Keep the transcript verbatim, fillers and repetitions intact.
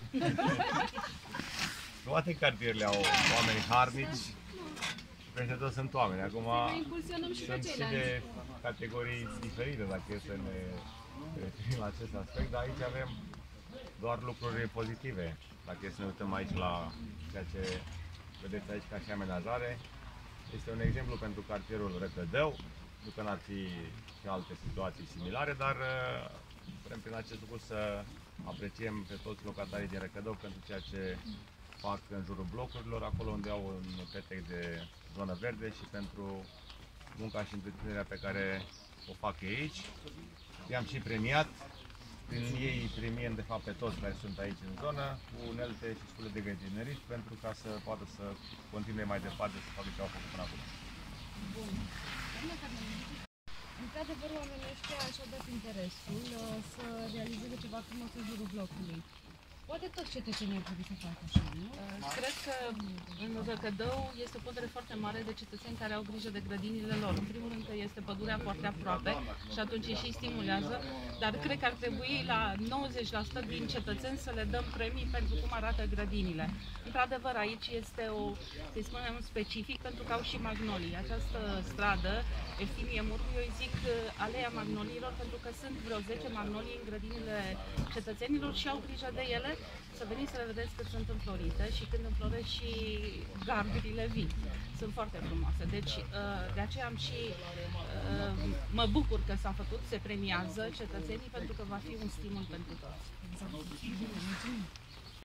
Toate cartierele au oameni harnici, peste tot sunt oameni. Acum sunt și de categorii diferite, dacă e să ne referim la acest aspect, dar aici avem doar lucruri pozitive. Dacă e să ne uităm aici la ceea ce vedeți aici ca și amenajare, este un exemplu pentru cartierul Răcădău, nu că n-ar fi și alte situații similare, dar vrem prin acest lucru să apreciem pe toți locatarii din Răcădău pentru ceea ce fac în jurul blocurilor, acolo unde au un petec de zonă verde și pentru munca și întreținerea pe care o fac ei aici. I-am și premiat, prin ei premiem de fapt pe toți care sunt aici în zonă, cu unelte și scule de grădinărit, pentru ca să poată să continue mai departe să facă ce au făcut până acum. Bun. Într-adevăr, oamenii ăștia și-au dat interesul să realizeze ceva frumos în jurul blocului. Poate toți cetățenii ar trebui să facă așa, nu? Cred că în Răcădău este o pondere foarte mare de cetățeni care au grijă de grădinile lor. În primul rând că este pădurea foarte aproape și atunci îi și stimulează, dar cred că ar trebui la nouăzeci la sută din cetățeni să le dăm premii pentru cum arată grădinile. Într-adevăr, aici este o, să spunem, specific pentru că au și magnolii. Această stradă, Eftimie Murgu, eu îi zic Aleea Magnoliilor pentru că sunt vreo zece magnolii în grădinile cetățenilor și au grijă de ele. Să veniți să le vedeți cât sunt înflorite și când înfloresc și gardurile vii. Sunt foarte frumoase. Deci de aceea am și mă bucur că s-a făcut, se premiază cetățenii pentru că va fi un stimul pentru toți.